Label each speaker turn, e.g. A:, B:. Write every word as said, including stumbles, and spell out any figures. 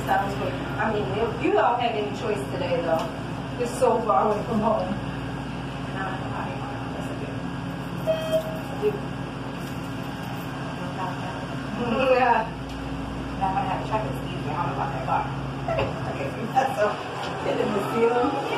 A: sounds good. I mean, if you don't have any choice today, though. It's so far away from home. Now, I, that's a good. That's a good. Yeah.
B: Now I'm gonna have to check this easy. I don't know about that bar. Okay, so that's so. Get in the ceiling.